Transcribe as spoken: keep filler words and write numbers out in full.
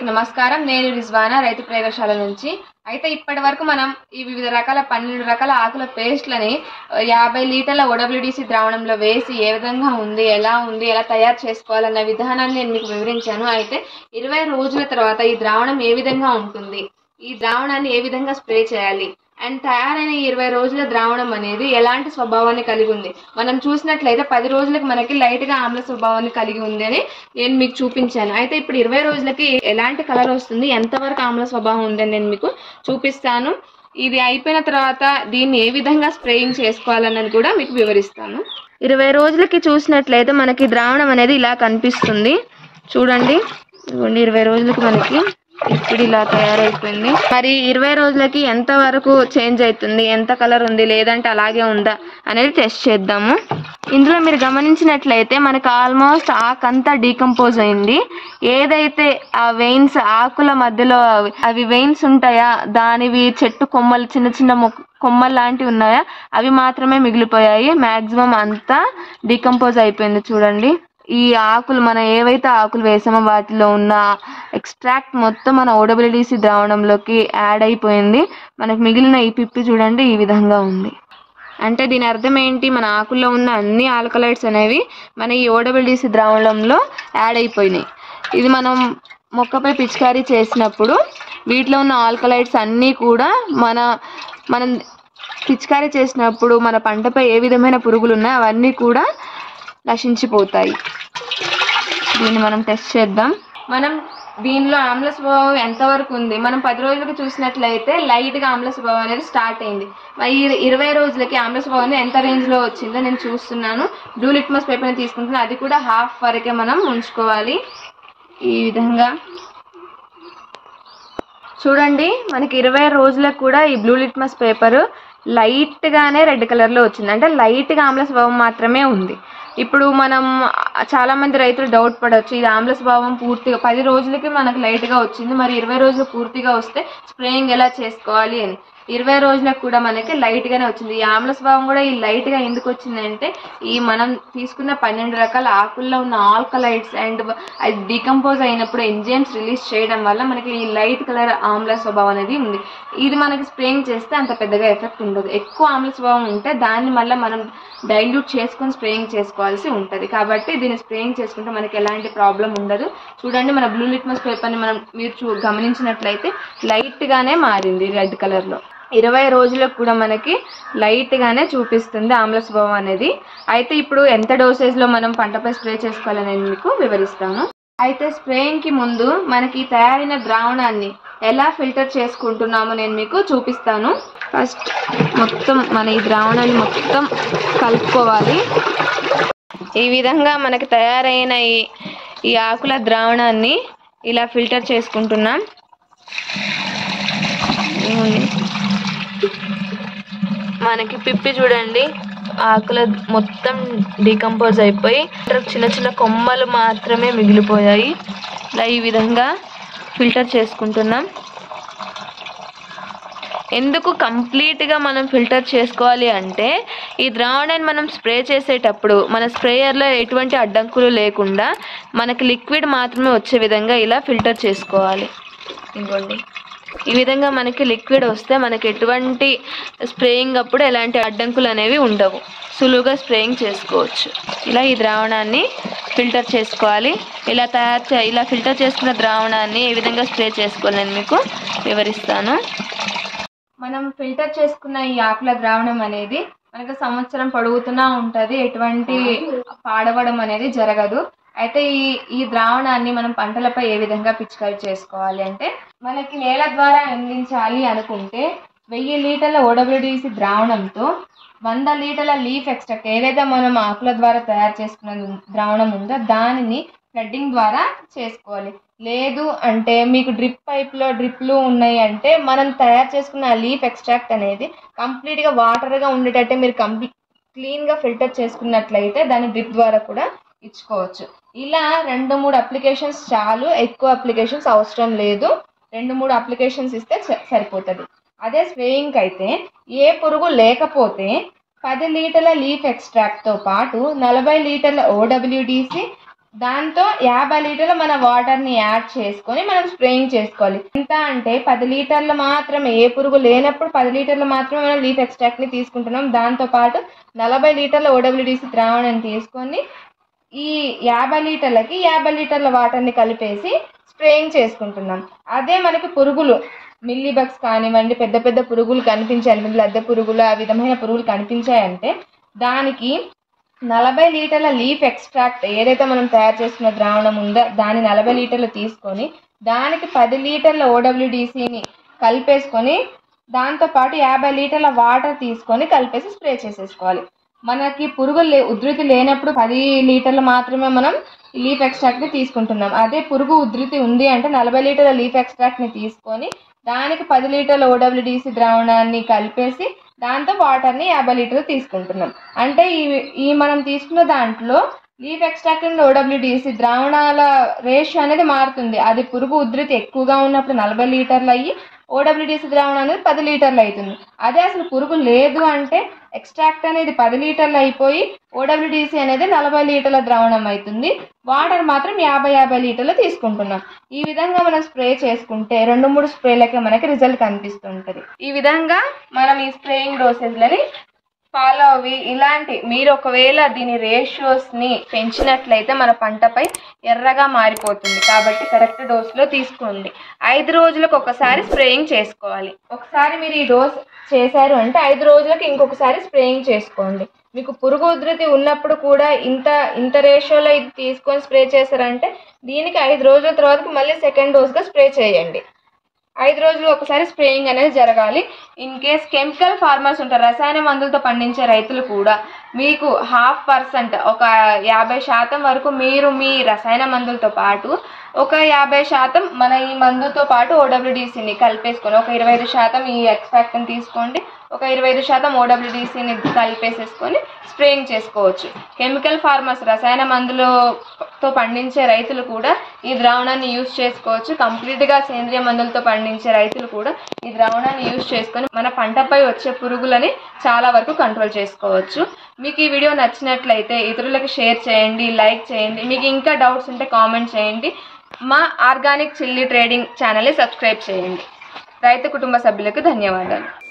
అందరికి నమస్కారం. నేను రిజ్వానా రైతు ప్రయోగశాల నుంచి. అయితే ఇప్పటి వరకు మనం ఈ వివిధ రకాల పన్నెండు రకాల ఆకుల పేస్ట్లని యాభై లీటర్ల ఓడబ్ల్యూడిసి ద్రావణంలో వేసి ఏ విధంగా ఉంది, ఎలా ఉంది, ఎలా తయారు చేసుకోవాలన్న విధానాన్ని నేను మీకు వివరించాను. అయితే ఇరవై రోజుల తర్వాత ఈ ద్రావణం ఏ విధంగా ఉంటుంది, ఈ ద్రావణాన్ని ఏ విధంగా స్ప్రే చేయాలి అండ్ తయారైన ఇరవై రోజుల ద్రావణం అనేది ఎలాంటి స్వభావాన్ని కలిగి ఉంది, మనం చూసినట్లయితే పది రోజులకు మనకి లైట్ గా ఆమ్ల స్వభావాన్ని కలిగి ఉంది అని నేను మీకు చూపించాను. అయితే ఇప్పుడు ఇరవై రోజులకి ఎలాంటి కలర్ వస్తుంది, ఎంతవరకు ఆమ్ల స్వభావం ఉందని నేను మీకు చూపిస్తాను. ఇది అయిపోయిన తర్వాత దీన్ని ఏ విధంగా స్ప్రేయింగ్ చేసుకోవాలన్నది కూడా మీకు వివరిస్తాను. ఇరవై రోజులకి చూసినట్లయితే మనకి ద్రావణం అనేది ఇలా కనిపిస్తుంది. చూడండి, ఇరవై రోజులకి మనకి ఇప్పుడు ఇలా తయారైపోయింది. మరి ఇరవై రోజులకి ఎంత వరకు చేంజ్ అవుతుంది, ఎంత కలర్ ఉంది, లేదంటే అలాగే ఉందా అనేది టెస్ట్ చేద్దాము. ఇందులో మీరు గమనించినట్లయితే మనకు ఆల్మోస్ట్ ఆకంతా డీకంపోజ్ అయింది. ఏదైతే ఆ వెయిన్స్ ఆకుల మధ్యలో అవి వెయిన్స్ ఉంటాయా, దానివి చెట్టు కొమ్మలు చిన్న చిన్న కొమ్మలు లాంటివి ఉన్నాయా, అవి మాత్రమే మిగిలిపోయాయి. మ్యాక్సిమం అంతా డీకంపోజ్ అయిపోయింది. చూడండి, ఈ ఆకులు మనం ఏవైతే ఆకులు వేసామో వాటిలో ఉన్న ఎక్స్ట్రాక్ట్ మొత్తం మన ఓడబ్ల్యూడిసి ద్రావణంలోకి యాడ్ అయిపోయింది. మనకు మిగిలిన ఈ పిప్పి చూడండి ఈ విధంగా ఉంది. అంటే దీని అర్థం ఏంటి, మన ఆకుల్లో ఉన్న అన్ని ఆల్కలైడ్స్ అనేవి మన ఈ ఓడబ్ల్యూడిసి ద్రావణంలో యాడ్ అయిపోయినాయి. ఇది మనం మొక్కపై పిచికారీ చేసినప్పుడు వీటిలో ఉన్న ఆల్కలైడ్స్ అన్నీ కూడా మన మనం పిచికారీ చేసినప్పుడు మన పంటపై ఏ విధమైన పురుగులు ఉన్నాయో అవన్నీ కూడా నశించిపోతాయి. దీన్ని మనం టెస్ట్ చేద్దాం. మనం దీనిలో ఆమ్ల స్వభావం ఎంతవరకు ఉంది, మనం పది రోజులకి చూసినట్లయితే లైట్ గా ఆమ్ల స్వభావం అనేది స్టార్ట్ అయింది. మరి ఇరవై రోజులకి ఆమ్ల స్వభావం ఎంత రేంజ్ లో వచ్చిందో నేను చూస్తున్నాను. బ్లూ లిట్మస్ పేపర్ తీసుకుంటున్నాను, అది కూడా హాఫ్ వరకే మనం ఉంచుకోవాలి. ఈ విధంగా చూడండి, మనకి ఇరవై రోజులకు కూడా ఈ బ్లూ లిట్మస్ పేపర్ లైట్ గానే రెడ్ కలర్ లో వచ్చింది. అంటే లైట్ గా ఆమ్ల స్వభావం మాత్రమే ఉంది. ఇప్పుడు మనం చాలా మంది రైతులు డౌట్ పడవచ్చు, ఇది ఆమ్ల స్వభావం పూర్తిగా పది రోజులకి మనకు లైట్ గా వచ్చింది, మరి ఇరవై రోజులు పూర్తిగా వస్తే స్ప్రేయింగ్ ఎలా చేసుకోవాలి అని. ఇరవై రోజులకు కూడా మనకి లైట్ గానే వచ్చింది. ఈ ఆమ్ల స్వభావం కూడా ఈ లైట్ గా ఎందుకు వచ్చిందంటే ఈ మనం తీసుకున్న పన్నెండు రకాల ఆకుల్లో ఉన్న ఆల్కలైడ్స్ అండ్ అది డీకంపోజ్ అయినప్పుడు ఎంజైమ్స్ రిలీజ్ చేయడం వల్ల మనకి ఈ లైట్ కలర్ ఆమ్ల స్వభావం అనేది ఉంది. ఇది మనకి స్ప్రేయింగ్ చేస్తే అంత పెద్దగా ఎఫెక్ట్ ఉండదు. ఎక్కువ ఆమ్ల స్వభావం ఉంటే దాన్ని మళ్ళీ మనం డైల్యూట్ చేసుకొని స్ప్రేయింగ్ చేసుకోవాల్సి ఉంటుంది. కాబట్టి దీన్ని స్ప్రేయింగ్ చేసుకుంటే మనకి ఎలాంటి ప్రాబ్లం ఉండదు. చూడండి, మన బ్లూ లిట్మస్ పేపర్ని మనం మీరు చూ గమనించినట్లయితే లైట్ గానే మారింది రెడ్ కలర్ లో. ఇరవై రోజులకు కూడా మనకి లైట్ గానే చూపిస్తుంది ఆమ్ల స్వభావం అనేది. అయితే ఇప్పుడు ఎంత డోసేజ్ లో మనం పంటపై స్ప్రే చేసుకోవాలని మీకు వివరిస్తాను. అయితే స్ప్రేయింగ్ కి ముందు మనకి తయారైన ద్రావణాన్ని ఎలా ఫిల్టర్ చేసుకుంటున్నామో నేను మీకు చూపిస్తాను. ఫస్ట్ మొత్తం మన ఈ ద్రావణాన్ని మొత్తం కలుపుకోవాలి. ఈ విధంగా మనకి తయారైన ఈ ఈ ఆకుల ద్రావణాన్ని ఇలా ఫిల్టర్ చేసుకుంటున్నాం. మనకి పిప్పి చూడండి, ఆకుల మొత్తం డీకంపోజ్ అయిపోయి చిన్న చిన్న కొమ్మలు మాత్రమే మిగిలిపోయాయి. ఇలా ఈ విధంగా ఫిల్టర్ చేసుకుంటున్నాం. ఎందుకు కంప్లీట్గా మనం ఫిల్టర్ చేసుకోవాలి అంటే ఈ ద్రావణాన్ని మనం స్ప్రే చేసేటప్పుడు మన స్ప్రేయర్లో ఎటువంటి అడ్డంకులు లేకుండా మనకి లిక్విడ్ మాత్రమే వచ్చే విధంగా ఇలా ఫిల్టర్ చేసుకోవాలి. ఇంకోండి, ఈ విధంగా మనకి లిక్విడ్ వస్తే మనకి ఎటువంటి స్ప్రేయింగ్ అప్పుడు ఎలాంటి అడ్డంకులు అనేవి ఉండవు, సులువుగా స్ప్రేయింగ్ చేసుకోవచ్చు. ఇలా ఈ ద్రావణాన్ని ఫిల్టర్ చేసుకోవాలి. ఇలా తయారు చే ఇలా ఫిల్టర్ చేసుకున్న ద్రావణాన్ని ఏ విధంగా స్ప్రే చేసుకోవాలి నేను మీకు వివరిస్తాను. మనం ఫిల్టర్ చేసుకున్న ఈ ఆకుల ద్రావణం అనేది మనకు సంవత్సరం పొడుగుతూనే ఉంటుంది, ఎటువంటి పాడవడం అనేది జరగదు. అయితే ఈ ఈ ద్రావణాన్ని మనం పంటలపై ఏ విధంగా పిచికారీ చేసుకోవాలి అంటే మనకి నేల ద్వారా అందించాలి అనుకుంటే వెయ్యి లీటర్ల ఓడబ్ల్యూడిసి ద్రావణంతో వంద లీటర్ల లీఫ్ ఎక్స్ట్రాక్ట్ ఏదైతే మనం ఆకుల ద్వారా తయారు చేసుకున్న ద్రావణం ఉందో దానిని ఫ్లడ్డింగ్ ద్వారా చేసుకోవాలి. లేదు అంటే మీకు డ్రిప్ పైప్లో డ్రిప్లు ఉన్నాయి అంటే మనం తయారు చేసుకున్న లీఫ్ ఎక్స్ట్రాక్ట్ అనేది కంప్లీట్గా వాటర్గా ఉండేటట్టే మీరు కంప్లీట్ క్లీన్గా ఫిల్టర్ చేసుకున్నట్లయితే దాన్ని డ్రిప్ ద్వారా కూడా ఇచ్చుకోవచ్చు. ఇలా రెండు మూడు అప్లికేషన్స్ చాలు, ఎక్కువ అప్లికేషన్స్ అవసరం లేదు. రెండు మూడు అప్లికేషన్స్ ఇస్తే సరిపోతుంది. అదే స్ప్రేయింగ్ అయితే ఏ పురుగు లేకపోతే పది లీటర్ల లీఫ్ ఎక్స్ట్రాక్ట్తో పాటు నలభై లీటర్ల ఓడబ్ల్యూడిసి దాంతో యాభై లీటర్ల మన వాటర్ని యాడ్ చేసుకొని మనం స్ప్రేయింగ్ చేసుకోవాలి. ఎంత అంటే పది లీటర్లు మాత్రమే, ఏ పురుగు లేనప్పుడు పది లీటర్లు మాత్రమే మనం లీఫ్ ఎక్స్ట్రాక్ట్ని తీసుకుంటున్నాం. దాంతోపాటు నలభై లీటర్ల ఓడబ్ల్యూడిసి ద్రావణాన్ని తీసుకొని ఈ యాభై లీటర్లకి యాభై లీటర్ల వాటర్ని కలిపేసి స్ప్రేయింగ్ చేసుకుంటున్నాం. అదే మనకి పురుగులు మిల్లీ బగ్స్ కానివ్వండి, పెద్ద పెద్ద పురుగులు కనిపించాయి, లద్దె పురుగులు, ఆ విధమైన పురుగులు కనిపించాయంటే దానికి నలభై లీటర్ల లీఫ్ ఎక్స్ట్రాక్ట్ ఏదైతే మనం తయారు చేసుకున్న ద్రావణం ఉందో దాని నలభై లీటర్లు తీసుకొని దానికి పది లీటర్ల ఓడబ్ల్యూడిసిని కలిపేసుకొని దాంతోపాటు యాభై లీటర్ల వాటర్ తీసుకొని కలిపేసి స్ప్రే చేసేసుకోవాలి. మనకి పురుగులు లే ఉధృతి లేనప్పుడు పది లీటర్లు మాత్రమే మనం లీఫ్ ఎక్స్ట్రాక్ట్ని తీసుకుంటున్నాం. అదే పురుగు ఉధృతి ఉంది అంటే నలభై లీటర్ల లీఫ్ ఎక్స్ట్రాక్ట్ని తీసుకొని దానికి పది లీటర్ల ఓడబ్ల్యూడిసి ద్రావణాన్ని కలిపేసి దాంతో వాటర్ని యాభై లీటర్లు తీసుకుంటున్నాం. అంటే ఈ ఈ మనం తీసుకున్న దాంట్లో లీఫ్ ఎక్స్ట్రాక్ట్ అండ్ ఓడబ్ల్యూడిసి ద్రావణాల రేషియో అనేది మారుతుంది. అది పురుగు ఉధృతి ఎక్కువగా ఉన్నప్పుడు నలభై లీటర్లు అయ్యి ఓడబ్ల్యూడిసి ద్రావణం అనేది పది లీటర్లు అవుతుంది. అదే అసలు పురుగు లేదు అంటే ఎక్స్ట్రాక్ట్ అనేది పది లీటర్లు అయిపోయి ఓడబ్ల్యూడిసి అనేది నలభై లీటర్ల ద్రావణం అవుతుంది. వాటర్ మాత్రం యాభై యాభై లీటర్లు తీసుకుంటున్నాం. ఈ విధంగా మనం స్ప్రే చేసుకుంటే రెండు మూడు స్ప్రేలకే మనకి రిజల్ట్ కనిపిస్తుంటుంది. ఈ విధంగా మనం ఈ స్ప్రేయింగ్ డోసేజ్లని ఫాలో అవి ఇలాంటి మీరు ఒకవేళ దీని రేషియోస్ని పెంచినట్లయితే మన పంటపై ఎర్రగా మారిపోతుంది. కాబట్టి కరెక్ట్ డోస్లో తీసుకోండి. ఐదు రోజులకు ఒకసారి స్ప్రేయింగ్ చేసుకోవాలి. ఒకసారి మీరు ఈ డోస్ చేశారు అంటే ఐదు రోజులకు ఇంకొకసారి స్ప్రేయింగ్ చేసుకోండి. మీకు పురుగు ఉధృతి ఉన్నప్పుడు కూడా ఇంత ఇంత రేషియోలో ఇది తీసుకొని స్ప్రే చేశారంటే దీనికి ఐదు రోజుల తర్వాత మళ్ళీ సెకండ్ డోస్గా స్ప్రే చేయండి. ఐదు రోజులు ఒకసారి స్ప్రేయింగ్ అనేది జరగాలి. ఇన్ కేస్ కెమికల్ ఫార్మర్స్ ఉంటారు, రసాయన మందులతో పండించే రైతులు కూడా మీకు హాఫ్ పర్సెంట్ ఒక యాభై శాతం వరకు మీరు మీ రసాయన మందులతో పాటు ఒక యాభై శాతం మన ఈ మందుతో పాటు ఓడబ్ల్యూడిసిని కలిపేసుకొని ఒక ఇరవై ఐదు శాతం ఈ ఎక్స్ట్రాక్ట్ని తీసుకోండి, ఒక ఇరవై ఐదు శాతం ఓడబ్ల్యూడిసిని కలిపేసేసుకొని స్ప్రేయింగ్ చేసుకోవచ్చు. కెమికల్ ఫార్మర్స్ రసాయన మందులతో పండించే రైతులు కూడా ఈ ద్రావణాన్ని యూజ్ చేసుకోవచ్చు. కంప్లీట్గా సేంద్రియ మందులతో పండించే రైతులు కూడా ఈ ద్రావణాన్ని యూజ్ చేసుకొని మన పంటపై వచ్చే పురుగులని చాలా వరకు కంట్రోల్ చేసుకోవచ్చు. మీకు ఈ వీడియో నచ్చినట్లయితే ఇతరులకు షేర్ చేయండి, లైక్ చేయండి. మీకు ఇంకా డౌట్స్ ఉంటే కామెంట్ చేయండి. మా ఆర్గానిక్ చిల్లీ ట్రేడింగ్ ఛానల్ని సబ్స్క్రైబ్ చేయండి. రైతు కుటుంబ సభ్యులకు ధన్యవాదాలు.